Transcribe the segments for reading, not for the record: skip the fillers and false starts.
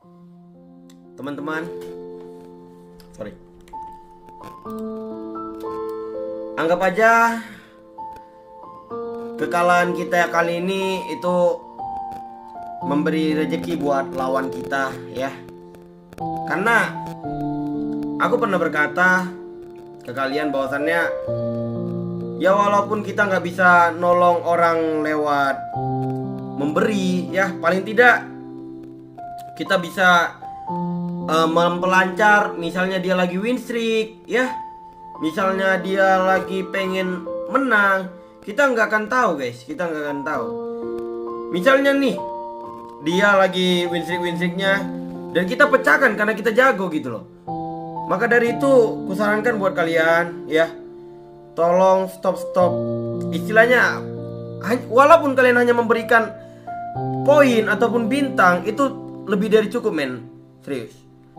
teman-teman, anggap aja kekalahan kita kali ini itu memberi rezeki buat lawan kita ya. Karena aku pernah berkata ke kalian bahwasannya ya, walaupun kita nggak bisa nolong orang lewat memberi ya, paling tidak kita bisa mempelancar. Misalnya dia lagi win streak ya, misalnya dia lagi pengen menang, kita nggak akan tahu guys, kita nggak akan tahu. Misalnya nih dia lagi win streaknya dan kita pecahkan karena kita jago gitu loh. Maka dari itu kusarankan buat kalian ya, tolong stop istilahnya. Walaupun kalian hanya memberikan poin ataupun bintang, itu lebih dari cukup men, serius.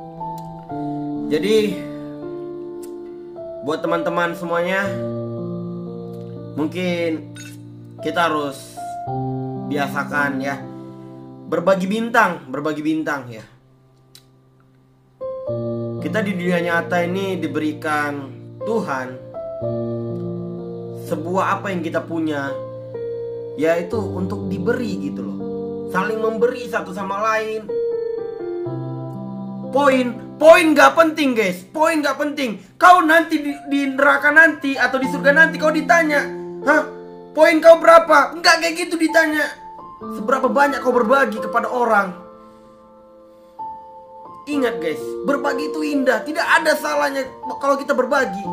Jadi buat teman-teman semuanya, mungkin kita harus biasakan ya berbagi bintang ya. Kita di dunia nyata ini diberikan Tuhan sebuah apa yang kita punya, yaitu untuk diberi gitu loh. Saling memberi satu sama lain. Poin gak penting guys, poin gak penting. Kau nanti di neraka nanti atau di surga nanti kau ditanya, hah, poin kau berapa? Enggak kayak gitu ditanya. Seberapa banyak kau berbagi kepada orang. Ingat guys, berbagi itu indah. Tidak ada salahnya kalau kita berbagi.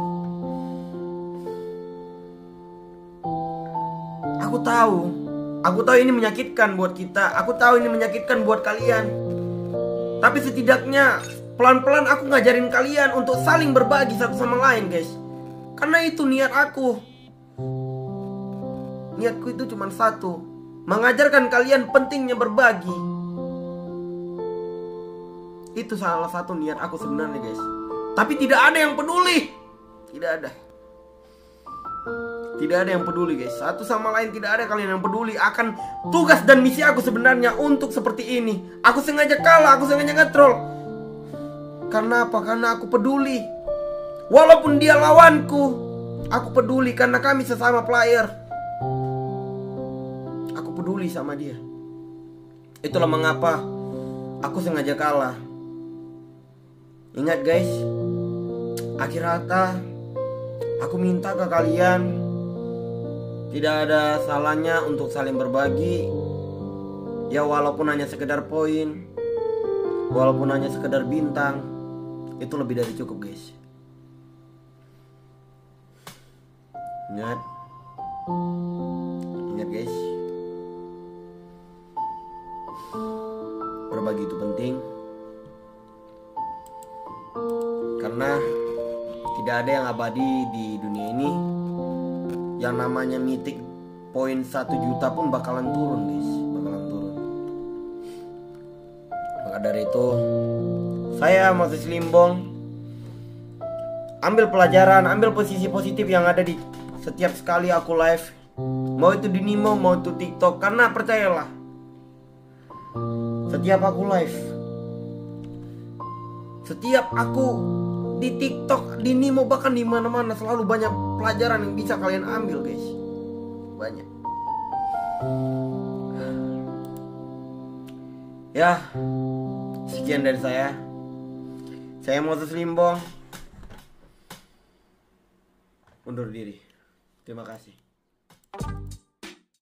Aku tahu ini menyakitkan buat kita. Aku tahu ini menyakitkan buat kalian. Tapi setidaknya pelan-pelan aku ngajarin kalian untuk saling berbagi satu sama lain guys. Karena itu niat aku. Niatku itu cuma satu, mengajarkan kalian pentingnya berbagi. Itu salah satu niat aku sebenarnya guys. Tapi tidak ada yang peduli. Tidak ada yang peduli guys. Satu sama lain tidak ada kalian yang peduli akan tugas dan misi aku sebenarnya untuk seperti ini. Aku sengaja kalah, aku sengaja nge-troll. Karena apa? Karena aku peduli. Walaupun dia lawanku, aku peduli karena kami sesama player. Aku peduli sama dia. Itulah mengapa aku sengaja kalah. Ingat guys, akhir kata aku minta ke kalian, tidak ada salahnya untuk saling berbagi. Ya walaupun hanya sekedar poin, walaupun hanya sekedar bintang, itu lebih dari cukup guys. Ingat guys, berbagi itu penting. Karena tidak ada yang abadi di dunia ini. Yang namanya mitik poin 1 juta pun bakalan turun guys, bakalan turun. Maka dari itu saya Moses Limbong ambil pelajaran, ambil posisi positif yang ada di setiap sekali aku live. Mau itu di Nimo, mau itu TikTok. Karena percayalah, setiap aku live, setiap aku di TikTok, di Nimo, bahkan di mana-mana, selalu banyak pelajaran yang bisa kalian ambil guys. Banyak. Ya, sekian dari saya. Saya Moses Limbong undur diri. Terima kasih.